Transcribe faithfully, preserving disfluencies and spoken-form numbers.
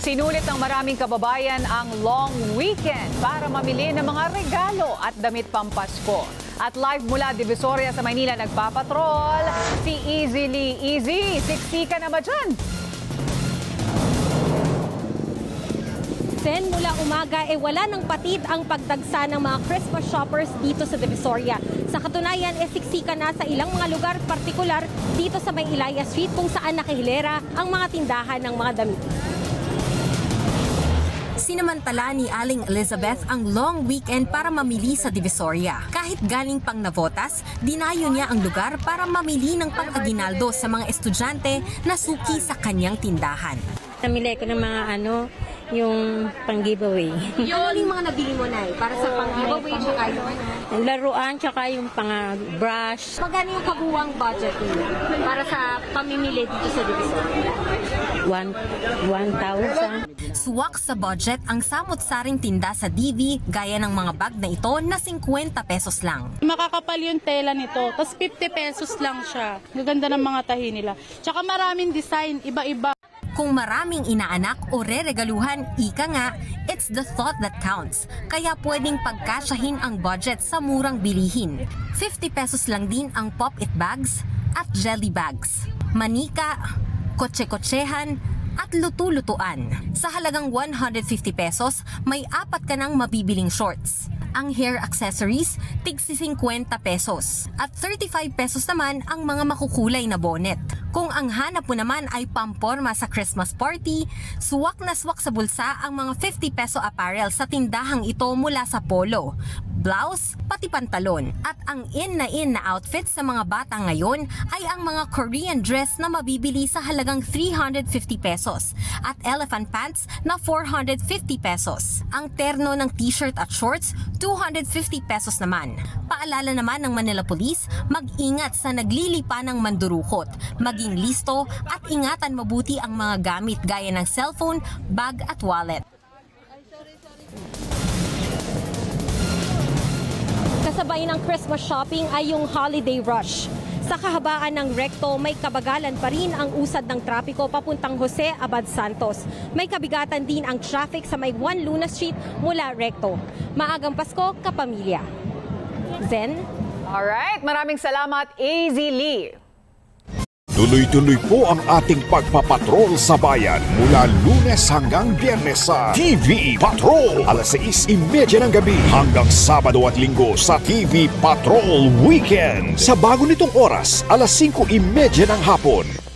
Sinulit ng maraming kababayan ang long weekend para mamili ng mga regalo at damit pampasko. At live mula Divisoria sa Maynila nagpapatrol, si Easy Lee. Easy, siksika na ba dyan? Sen, mula umaga e eh, wala nang patid ang pagdagsa ng mga Christmas shoppers dito sa Divisoria. Sa katunayan, e eh, siksika na sa ilang mga lugar, partikular dito sa May Ilaya Street kung saan nakahilera ang mga tindahan ng mga damit. Sinamantala ni Aling Elizabeth ang long weekend para mamili sa Divisoria. Kahit galing pang Navotas, dinayo niya ang lugar para mamili ng pang-aginaldo sa mga estudyante na suki sa kanyang tindahan. Namili ko ng mga ano, yung pang-giveaway. Yung yung mga nabili mo na eh, para sa pang-giveaway tsaka yung Yung laruan, tsaka yung pang-brush. magkano yung kabuwang budget niyo para sa pamimili dito sa Divisoria? one thousand. Suwak sa budget ang samot-saring tinda sa D V gaya ng mga bag na ito na fifty pesos lang. Makakapal yung tela nito, tapos fifty pesos lang siya. Gaganda ng mga tahi nila. Tsaka maraming design, iba-iba. Kung maraming inaanak o re-regaluhan, ika nga, it's the thought that counts. Kaya pwedeng pagkasyahin ang budget sa murang bilihin. fifty pesos lang din ang pop-it bags at jelly bags. Manika, kotse-kotsehan, at lutu-lutuan. Sa halagang one hundred fifty pesos, may apat ka nang mabibiling shorts. Ang hair accessories, tig fifty pesos. At thirty-five pesos naman ang mga makukulay na bonnet. Kung ang hanap mo naman ay pamporma sa Christmas party, suwak na suwak sa bulsa ang mga fifty peso apparel sa tindahang ito mula sa polo, blouse, pati pantalon. At ang in na in na outfit sa mga bata ngayon ay ang mga Korean dress na mabibili sa halagang three hundred fifty pesos at elephant pants na four hundred fifty pesos. Ang terno ng t-shirt at shorts, two hundred fifty pesos naman. Paalala naman ng Manila Police, mag-ingat sa naglilipa ng mandurukot, maging listo at ingatan mabuti ang mga gamit gaya ng cellphone, bag at wallet. Kasabay ng Christmas shopping ay yung holiday rush. Sa kahabaan ng Recto, may kabagalan pa rin ang usad ng trapiko papuntang Jose Abad Santos. May kabigatan din ang traffic sa may Juan Luna Street mula Recto. Maagang Pasko, kapamilya. Zen? Alright, maraming salamat, Easy Lee. Tuloy-tuloy po ang ating pagpapatrol sa bayan mula Lunes hanggang Biyernes sa T V Patrol. alas sais trenta ng gabi hanggang Sabado at Linggo sa T V Patrol Weekend. Sa bago nitong oras, alas singko trenta ng hapon.